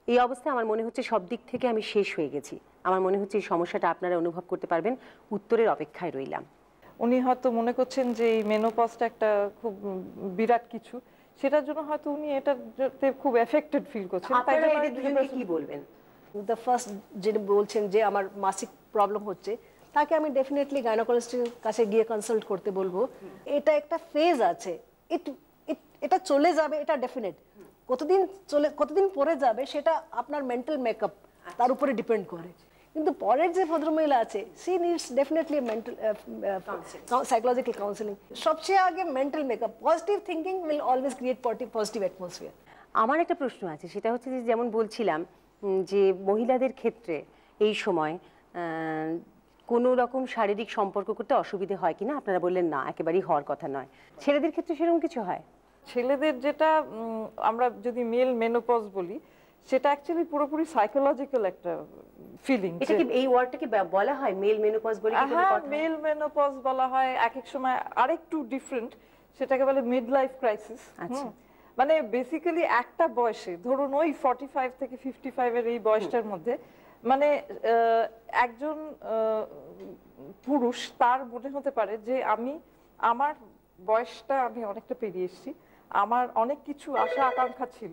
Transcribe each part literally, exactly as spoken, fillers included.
এই অবস্থায় আমার মনে হচ্ছে সব দিক থেকে আমি শেষ হয়ে গেছি। আমার মনে হচ্ছে এই সমস্যাটা আপনারা অনুভব করতে পারবেন। উত্তরের অপেক্ষায় রইলাম। উনি হয়তো মনে করছেন যে এই মেনোপজটা একটা খুব বিরাট কিছু, সেটার জন্য হয়তো উনি এটাতে খুব এফেক্টেড ফিল করছেন। তাই আপনারা জন্য এদের দুজনকে কি বলবেন? দ্য ফার্স্ট যিনি বলছেন যে আমার মাসিক প্রবলেম হচ্ছে, তাকে আমি ডেফিনেটলি গাইনোকোলজিস্টের কাছে গিয়ে কনসাল্ট করতে বলবো। এটা একটা ফেজ আছে, ইট এটা চলে যাবে, এটা ডেফিনেট। কতদিন চলে কতদিন পরে যাবে সেটা আপনার মেন্টাল মেকআপ তার উপরে ডিপেন্ড করে। কিন্তু পরের যে ভদ্রমহিলা আছে, she needs definitely mental psychological counselling. সবচেয়ে আগে mental makeup, positive thinking will always create positive atmosphere. আমার একটা প্রশ্ন আছে, সেটা হচ্ছে যে যেমন বলছিলাম যে মহিলাদের ক্ষেত্রে এই সময় কোনো রকম শারীরিক সম্পর্ক করতে অসুবিধে হয় কিনা, আপনারা বললেন না, একেবারেই হওয়ার কথা নয়। ছেলেদের ক্ষেত্রে সেরকম কিছু হয়? ছেলেদের যেটা আমরা যদি মেল মেনোপজ বলি, সেটা অ্যাকচুয়ালি পুরোপুরি সাইকোলজিক্যাল একটা ফিলিং। এটা কি এই ওয়ার্ডটাকে বলা হয় মেল মেনোপজ বলে? হ্যাঁ, মেল মেনোপজ বলা হয়। এক এক সময় আরেকটু ডিফারেন্ট, সেটাকে বলে মিড লাইফ ক্রাইসিস। আচ্ছা, মানে বেসিক্যালি একটা বয়সে, ধরুন ওই ফর্টি ফাইভ থেকে ফিফটি ফাইভ এর এই বয়সটার মধ্যে, মানে একজন পুরুষ তার মনে হতে পারে যে আমি আমার বয়সটা আমি অনেকটা পেরিয়ে এসেছি, আমার অনেক কিছু আশা আকাঙ্ক্ষা ছিল।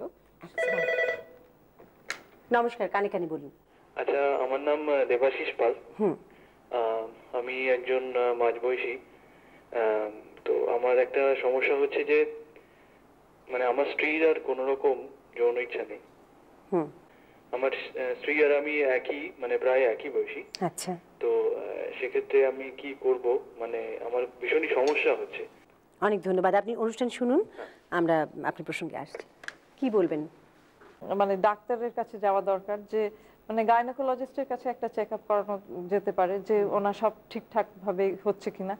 নমস্কার, কানে কানে বলুন। আচ্ছা, আমার নাম দেবাশিস পাল। আমি একজন মাঝবয়সী। তো আমার একটা সমস্যা হচ্ছে যে মানে আমার স্ত্রীর আর কোন রকম যৌন ইচ্ছা নেই। আমার স্ত্রী আর আমি একই, মানে প্রায় একই বয়সী। আচ্ছা, তো সেক্ষেত্রে আমি কি করব, মানে আমার ভীষণই সমস্যা হচ্ছে। অনেক ধন্যবাদ। আপনি অনুষ্ঠান শুনুন, আমরা আপনার প্রসঙ্গে আসছি। কি বলবেন? মানে ডাক্তারের কাছে যাওয়া দরকার, যে মানে গাইনোকোলজিস্টের কাছে একটা চেক আপ করানো যেতে পারে যে ওনার সব ঠিকঠাক ভাবে হচ্ছে কিনা,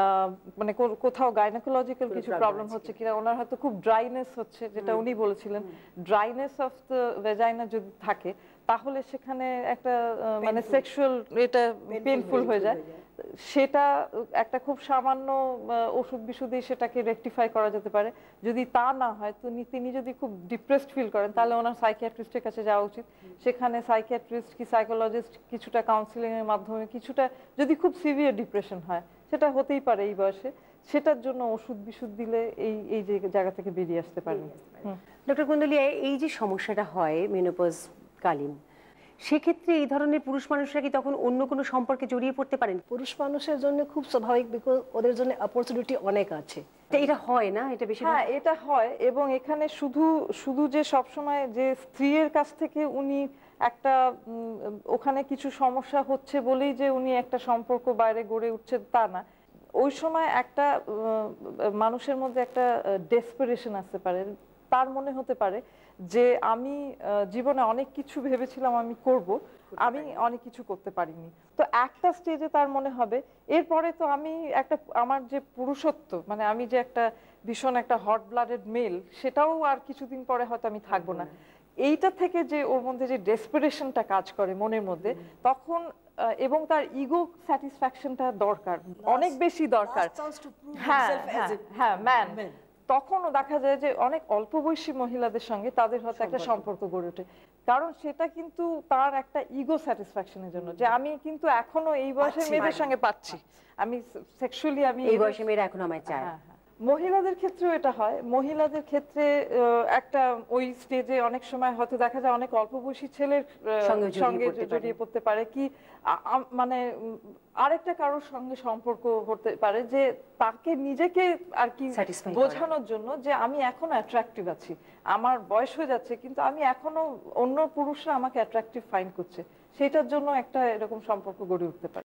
মানে কোথাও গাইনোকোলজিক্যাল কিছু প্রবলেম হচ্ছে কিনা। ওনার হয়তো খুব ড্রাইনেস হচ্ছে, যেটা উনি বলেছিলেন, ড্রাইনেস অফ দ্য ভেজাইনা যদি থাকে, তাহলে সেখানে একটা মানে সেক্সুয়াল এটা পেইনফুল হয়ে যায়। সেটা একটা খুব সামান্য ওষুধ বিশুদ্ধি সেটাকে রেকটিফাই করা যেতে পারে। যদি তা না হয়, তো তিনি যদি খুব ডিপ্রেসড ফিল করেন, তাহলে ওনার সাইকিয়াট্রিস্টের কাছে যাওয়া উচিত। সেখানে সাইকিয়াট্রিস্ট কি সাইকোলজিস্ট কিছুটা কাউন্সিলিং এর মাধ্যমে, কিছুটা যদি খুব সিভিয়ার ডিপ্রেশন হয়, সেটা হতেই পারে এই বয়সে, সেটার জন্য ওষুধ বিশুদ্ধ দিলে এই এই জায়গা থেকে বেরিয়ে আসতে পারে। ডক্টর কুন্দলিয়া, এই যে সমস্যাটা হয় মেনোপজ কালীন, সেক্ষেত্রে এই ধরনের পুরুষ মানুষরা কি তখন অন্য কোনো সম্পর্কে জড়িয়ে পড়তে পারেন? পুরুষ মানুষের জন্য খুব স্বাভাবিক, বিকজ ওদের জন্য অপরচুনিটি অনেক আছে। এটা হয় না? এটা বেশি? হ্যাঁ, এটা হয়। এবং এখানে শুধু শুধু যে সবসময় যে স্ত্রীর কাছ থেকে উনি একটা ওখানে কিছু সমস্যা হচ্ছে বলেই যে উনি একটা সম্পর্ক বাইরে গড়ে উঠছে তা না। ওই সময় একটা মানুষের মধ্যে একটা ডেসপারেশন আসতে পারে, তার মনে হতে পারে যে আমি জীবনে অনেক কিছু ভেবেছিলাম আমি করব, আমি অনেক কিছু করতে পারিনি। তো একটা স্টেজে তার মনে হবে এরপরে তো আমি একটা আমার যে পুরুষত্ব, মানে আমি যে একটা ভীষণ একটা হট ব্লাডেড মেল, সেটাও আর কিছুদিন পরে হয়তো আমি থাকবো না। এইটা থেকে যে ওর মধ্যে যে ডেসপারেশনটা কাজ করে মনের মধ্যে, তখন এবং তার ইগো স্যাটিসফ্যাকশনটা দরকার, অনেক বেশি দরকার। হ্যাঁ হ্যাঁ ম্যান। তখনও দেখা যায় যে অনেক অল্প বয়সী মহিলাদের সঙ্গে তাদের হয়তো একটা সম্পর্ক গড়ে ওঠে, কারণ সেটা কিন্তু তার একটা ইগো স্যাটিসফ্যাকশনের জন্য, যে আমি কিন্তু এখনো এই বয়সের মেয়েদের সঙ্গে পাচ্ছি, আমি সেক্সুয়ালি আমি এই বয়সের মেয়েরা এখন আমায় চায়। মহিলাদের ক্ষেত্রেও এটা হয়। মহিলাদের ক্ষেত্রে একটা ওই স্টেজে অনেক সময় হয়তো দেখা যায় অনেক অল্প বয়সী ছেলের সঙ্গে জড়িয়ে পড়তে পারে, কি মানে আরেকটা কারোর সঙ্গে সম্পর্ক হতে পারে, যে তাকে নিজেকে আর কি বোঝানোর জন্য যে আমি এখনো অ্যাট্রাকটিভ আছি, আমার বয়স হয়ে যাচ্ছে কিন্তু আমি এখনো, অন্য পুরুষরা আমাকে অ্যাট্রাকটিভ ফাইন্ড করছে, সেটার জন্য একটা এরকম সম্পর্ক গড়ে উঠতে পারে।